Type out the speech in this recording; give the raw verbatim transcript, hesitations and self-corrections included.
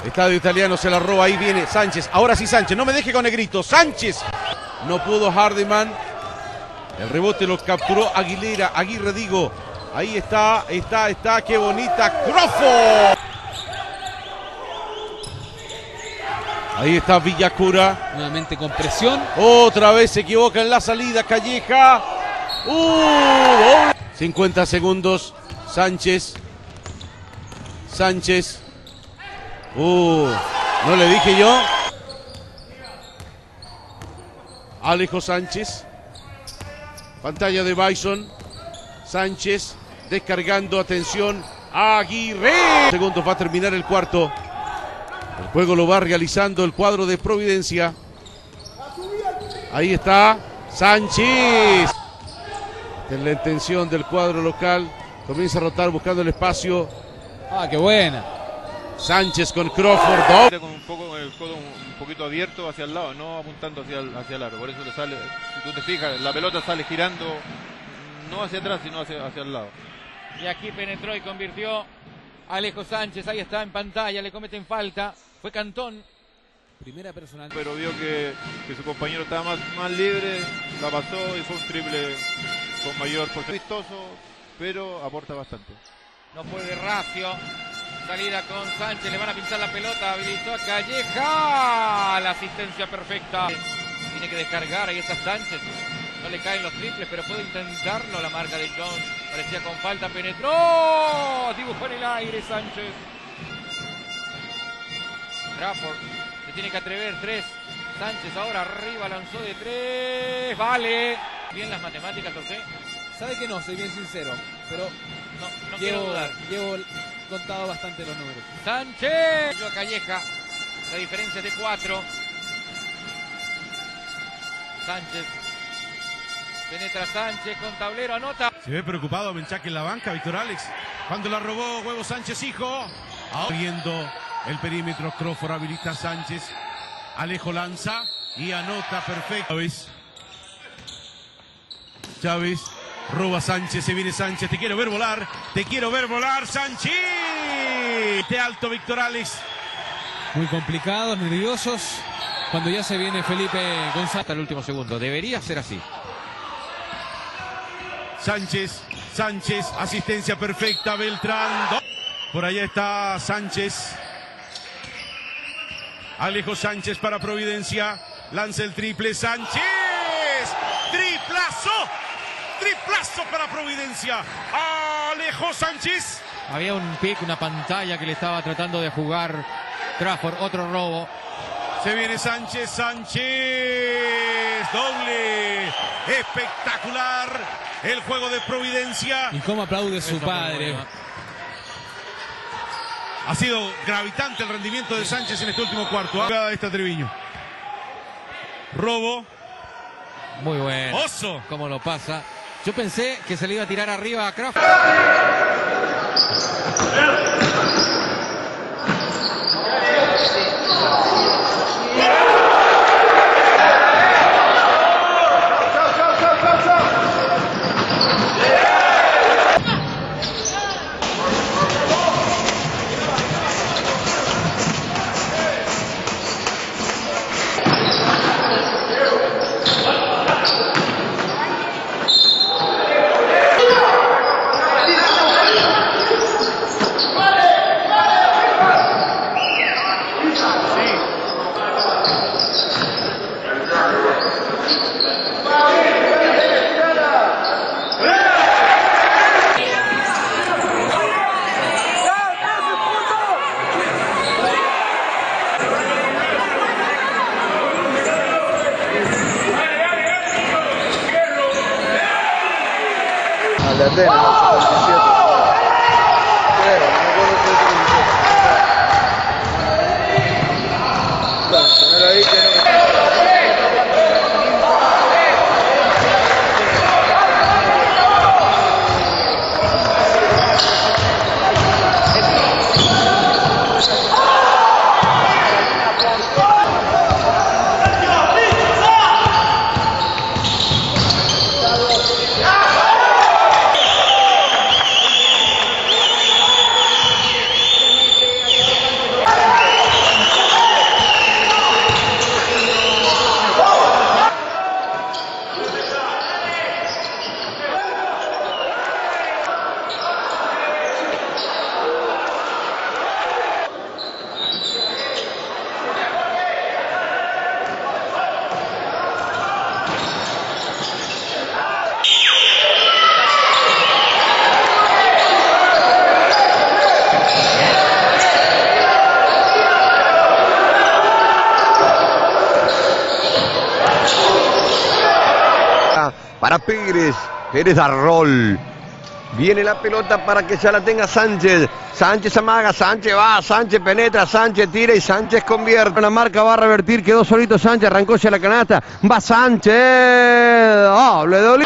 Estadio Italiano se la roba, ahí viene Sánchez. Ahora sí Sánchez, no me deje con negrito. Sánchez. No pudo Hardiman. El rebote lo capturó Aguilera, Aguirre digo. Ahí está, está, está, qué bonita. Crawford. Ahí está Villacura. Nuevamente con presión. Otra vez se equivoca en la salida Calleja. Uh, cincuenta segundos. Sánchez. Sánchez. Uh, no le dije yo. Alejo Sánchez. Pantalla de Bison. Sánchez descargando, atención. Aguirre. Segundos, va a terminar el cuarto. El juego lo va realizando el cuadro de Providencia. Ahí está Sánchez. En la intención del cuadro local. Comienza a rotar buscando el espacio. Ah, qué buena. Sánchez con Crawford. Con un poco el codo un poquito abierto hacia el lado, no apuntando hacia el, hacia el aro. Por eso le sale, si tú te fijas, la pelota sale girando no hacia atrás, sino hacia, hacia el lado. Y aquí penetró y convirtió Alejo Sánchez. Ahí está en pantalla, le cometen falta. Fue Cantón. Primera personal. Pero vio que, que su compañero estaba más, más libre, la pasó y fue un triple con mayor porcentaje. Vistoso, pero aporta bastante. No puede Racio. Salida con Sánchez, le van a pintar la pelota, habilitó a Calleja. La asistencia perfecta. Tiene que descargar, ahí está Sánchez. No le caen los triples, pero puede intentarlo. La marca de Jones, parecía con falta, penetró. Dibujó en el aire Sánchez. Crawford se tiene que atrever, tres. Sánchez ahora arriba, lanzó de tres. Vale. Bien las matemáticas, ¿o qué? Sabe que no, soy bien sincero, pero no, no llevo, quiero dudar. Llevo contado bastante los números. Sánchez. Yo a Calleja. La diferencia es de cuatro. Sánchez. Penetra Sánchez con tablero, anota. Se ve preocupado Menchaque en la banca, Víctor Alex. Cuando la robó Huevo Sánchez, hijo. Ahora viendo el perímetro, Crawford habilita a Sánchez. Alejo lanza y anota perfecto. Chávez. Chávez. Roba Sánchez, se viene Sánchez, te quiero ver volar, te quiero ver volar, Sánchez. De alto Víctor Alex. Muy complicados, nerviosos. Cuando ya se viene Felipe González. Hasta el último segundo, debería ser así. Sánchez, Sánchez, asistencia perfecta, Beltrán. Por allá está Sánchez. Alejo Sánchez para Providencia. Lanza el triple, Sánchez. Triplazo. Triplazo para Providencia. Alejo Sánchez. Había un pick, una pantalla que le estaba tratando de jugar Crawford. Otro robo. Se viene Sánchez, Sánchez. Doble. Espectacular. El juego de Providencia. Y cómo aplaude su Eso padre. Ha sido gravitante el rendimiento de Sánchez en este último cuarto. Jugada esta Treviño. Robo. Muy bueno. Oso. Cómo lo pasa. Yo pensé que se le iba a tirar arriba a Crawford. de Atenas, el setenta y siete. Creo, no me acuerdo si es el setenta y siete. Bueno, poner ahí que no... para Pérez. Pérez da rol. Viene la pelota para que ya la tenga Sánchez. Sánchez amaga, Sánchez va, Sánchez penetra, Sánchez tira y Sánchez convierte. La marca va a revertir, quedó solito Sánchez, arrancó hacia la canasta. Va Sánchez. Oh, le dolió.